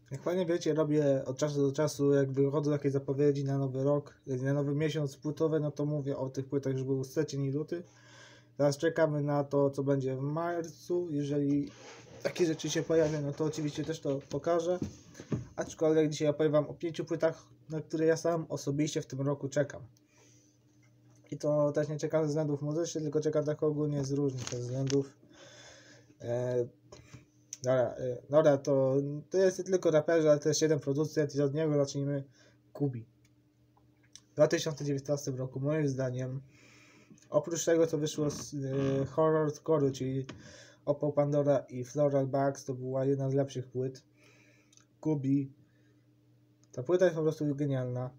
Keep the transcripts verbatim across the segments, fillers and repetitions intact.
Jak fajnie wiecie, robię od czasu do czasu, jak wychodzą jakieś zapowiedzi na nowy rok, na nowy miesiąc płytowy, no to mówię o tych płytach, już był styczeń i luty. Teraz czekamy na to, co będzie w marcu. Jeżeli takie rzeczy się pojawią, no to oczywiście też to pokażę. Aczkolwiek dzisiaj opowiem wam o pięciu płytach, na które ja sam osobiście w tym roku czekam. I to też nie czekam ze względów muzycznych, tylko czekam tak ogólnie z różnych względów. E, dobra, e, dobra to, to jest nie tylko raperzy, ale też jeden producent i od niego zacznijmy. Kubi. W dwa tysiące dziewiętnastym roku, moim zdaniem, oprócz tego, co wyszło z e, Horror Score, czyli Oppo Pandora i Floral Bugs, to była jedna z lepszych płyt. Kubi. Ta płyta jest po prostu genialna.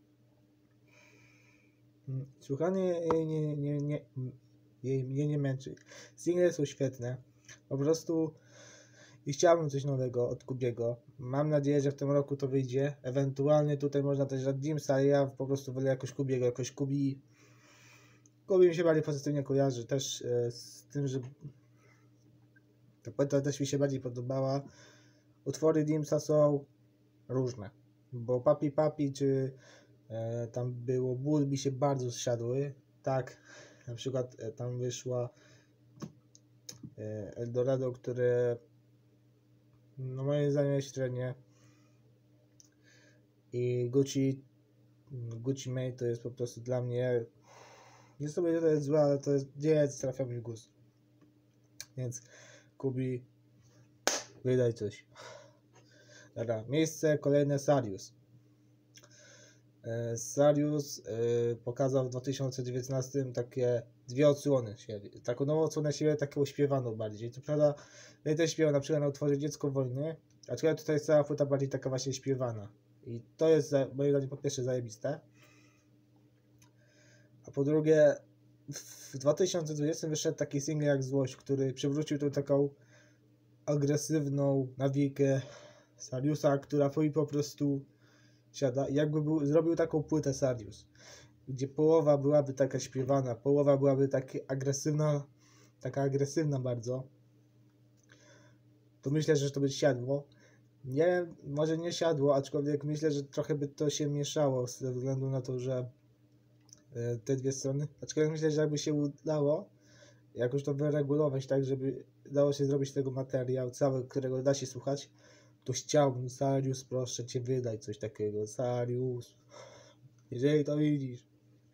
Słuchanie jej nie, nie, nie, jej mnie nie męczy. Single są świetne. Po prostu i chciałbym coś nowego od Kubiego. Mam nadzieję, że w tym roku to wyjdzie. Ewentualnie tutaj można też dać Jamesa, ale ja po prostu wolę jakoś Kubiego, jakoś Kubi. Kubi mi się bardziej pozytywnie kojarzy. Też e, z tym, że ta płyta też mi się bardziej podobała. Utwory Jamesa są różne. Bo Papi Papi czy e, tam było Ból mi się bardzo zsiadły. Tak, na przykład e, tam wyszła e, Eldorado, które no moim zdaniem jest średnie. I Gucci Gucci Mane to jest po prostu dla mnie, nie sobie to jest złe, ale to jest, nie jest, trafia mi w gust. Więc Kubi, wydaj coś. Dobra, miejsce kolejne Sarius. Sarius yy, pokazał w dwa tysiące dziewiętnastym takie dwie odsłony siebie. Taką nową odsłonę siebie, taką uśpiewaną bardziej. Co prawda, ja też śpiewał na przykład na utworze Dziecko Wojny, aczkolwiek tutaj jest cała płyta bardziej taka właśnie śpiewana. I to jest moim zdaniem po pierwsze zajebiste. A po drugie, w dwa tysiące dwudziestym wyszedł taki single jak Złość, który przywrócił tą taką agresywną nawikę Sariusa, która po prostu siada. Jakby był, zrobił taką płytę Sarius, gdzie połowa byłaby taka śpiewana, połowa byłaby taka agresywna, taka agresywna bardzo, to myślę, że to by siadło. Nie, może nie siadło, aczkolwiek myślę, że trochę by to się mieszało ze względu na to, że te dwie strony. Aczkolwiek myślę, że jakby się udało jakoś to wyregulować tak, żeby dało się zrobić tego materiał cały, którego da się słuchać, to chciałbym, Sarius, proszę cię, wydaj coś takiego. Sarius, jeżeli to widzisz,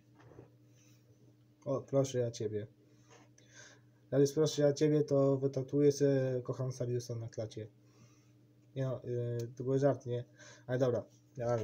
o, proszę ja ciebie. Sarius, proszę ja ciebie, to wytatuję sobie kocham Sariusa na klacie. Nie no, yy, to był żart, nie? Ale dobra, ja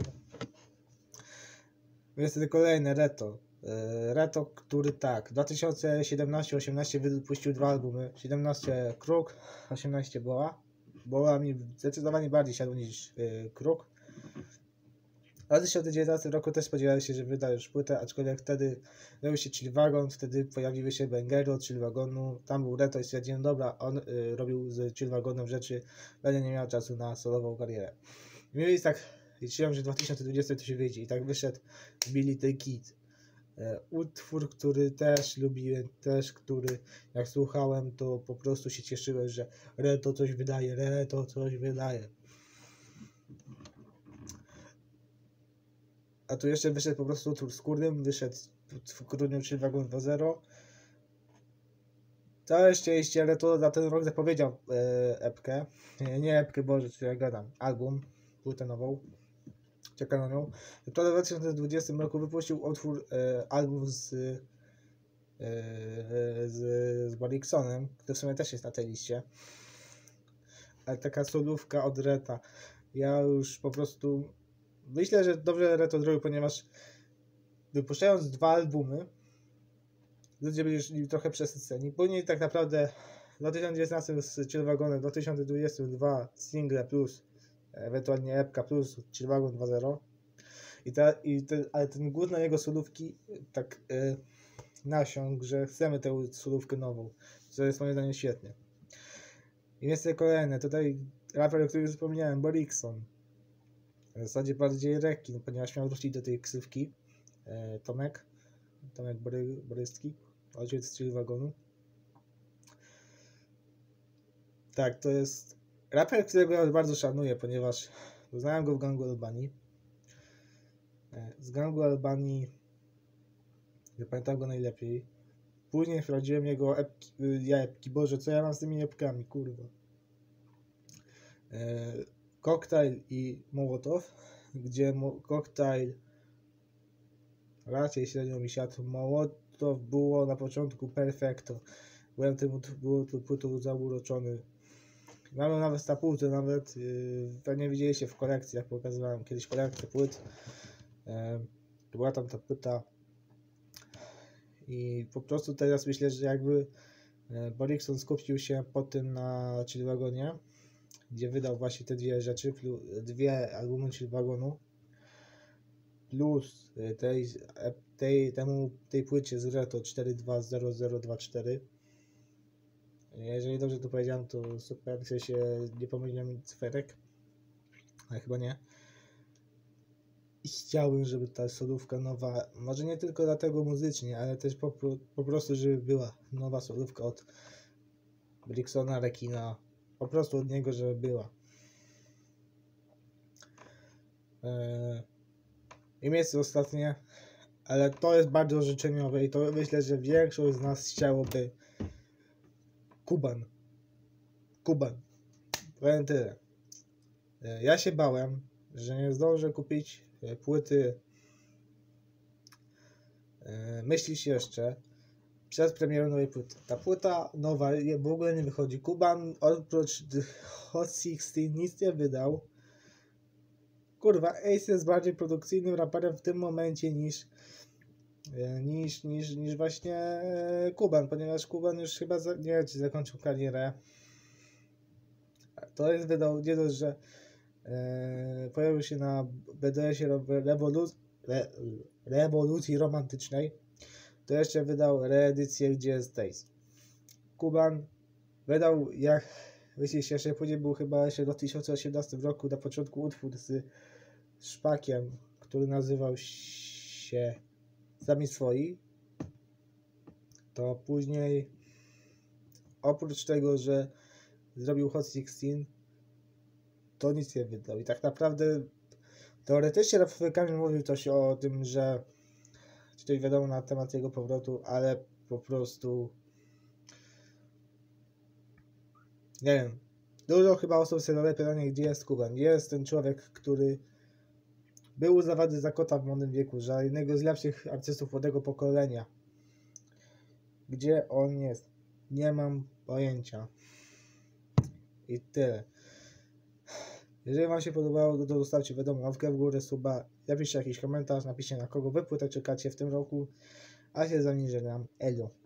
niestety kolejne Reto. Reto, który tak, w dwa tysiące siedemnastym osiemnastym wypuścił dwa albumy. siedemnaście Kruk, osiemnaście Boa. Boa mi zdecydowanie bardziej siadł niż yy, Kruk. W dwa tysiące dziewiętnastym roku też spodziewałem się, że wyda już płytę, aczkolwiek wtedy pojawił się Chill Wagon, wtedy pojawiły się bangery od Chill Wagonu. Tam był Reto i stwierdziłem, dobra, on yy, robił z Chill Wagonem rzeczy, będę nie miał czasu na solową karierę. I mi jest tak, liczyłem, że w dwa tysiące dwudziestym to się wyjdzie i tak wyszedł Billy the Kid. Utwór, który też lubiłem, też który jak słuchałem, to po prostu się cieszyłem, że Reto coś wydaje, Reto coś wydaje. A tu jeszcze wyszedł po prostu utwór z Kurdym, wyszedł w grudniu Chill Wagon dwa zero. Całe szczęście, ale to za ten rok zapowiedział e, epkę, nie, nie epkę, Boże, co ja gadam, album, płytę nową. Czeka na nią. W dwa tysiące dwudziestym roku wypuścił utwór, e, album z, e, z, z Bariksonem, który w sumie też jest na tej liście. Ale taka solówka od Reta. Ja już po prostu myślę, że dobrze Reto zrobił, ponieważ wypuszczając dwa albumy, ludzie byli trochę przesyceni. Później tak naprawdę w dwa tysiące dziewiętnastym z Chill Wagonem, w dwa tysiące dwudziestym dwa single plus, ewentualnie epka plus Chill Wagon dwa zero. I ta, i te, ale ten głód na jego solówki tak yy, nasiągł, że chcemy tę solówkę nową, co jest moim zdaniem świetne. I niestety kolejne, tutaj raper, o którym wspomniałem, Borikson. W zasadzie bardziej rekin, ponieważ miał wrócić do tej ksywki. Yy, Tomek, Tomek Bory, Borystki, ojciec z Chill Wagonu. Tak, to jest Raper, którego ja bardzo szanuję, ponieważ poznałem go w gangu Albanii. Z gangu Albanii nie pamiętam go najlepiej. Później sprawdziłem jego epki, ja epki, Boże, co ja mam z tymi epkami, kurwa. E, Cocktail i Mołotow, gdzie mo- Cocktail raczej średnio mi siadł. Mołotow było na początku perfekto. Byłem tym było tu płytą zauroczony. Mamy nawet na płytę, nawet yy, pewnie widzieliście w kolekcji, jak pokazywałem kiedyś kolekcję płyt. Yy, była tam ta płyta. I po prostu teraz myślę, że jakby Borikson skupił się po tym na Chill Wagonie, gdzie wydał właśnie te dwie rzeczy, plus, dwie albumy Chill Wagonu, plus tej, tej, temu, tej płycie z Reto cztery dwa zero zero dwa cztery. Jeżeli dobrze to powiedziałem, to super, w sensie nie pomyliłem mi cyferek, ale chyba nie. I chciałbym, żeby ta solówka nowa, może nie tylko dlatego muzycznie, ale też po, po prostu, żeby była nowa solówka od Bricksona, Rekina, po prostu od niego, żeby była. Eee, I miejsce ostatnie, ale to jest bardzo życzeniowe i to myślę, że większość z nas chciałoby. Kuban. Kuban. Powiem tyle. Eee, ja się bałem, że nie zdążę kupić płyty eee, Myślisz jeszcze przed premierą nowej płyty. Ta płyta nowa w ogóle nie wychodzi. Kuban oprócz Hot szesnaście nic nie wydał. Kurwa, Ace jest bardziej produkcyjnym raperem w tym momencie niż niż, niż, niż właśnie Kuban, ponieważ Kuban już chyba za, nie wiem, czy zakończył karierę. To jest wydał nie dość, że e, pojawił się na B D S-ie rewolu- re, rewolucji romantycznej, to jeszcze wydał reedycję, gdzie jest Taste. Kuban wydał, jak myślisz, jeszcze później był chyba jeszcze w dwa tysiące osiemnastym roku na początku utwór z Szpakiem, który nazywał się Sami Swoi. To później oprócz tego, że zrobił Hot szesnaście, to nic nie wydał. I tak naprawdę teoretycznie Rap Kamil mówił coś o tym, że coś wiadomo na temat jego powrotu, ale po prostu nie wiem. Dużo chyba osób sobie zadaje pytanie, gdzie jest Kuban. Gdzie jest ten człowiek, który był uznawany za kota w młodym wieku, że jednego z lepszych artystów młodego pokolenia. Gdzie on jest? Nie mam pojęcia. I tyle. Jeżeli wam się podobało, to zostawcie wiadomo łapkę w górę, suba, napiszcie jakiś komentarz, napiszcie na kogo wy płytę czekacie w tym roku, a się za nim żegnam. Elo.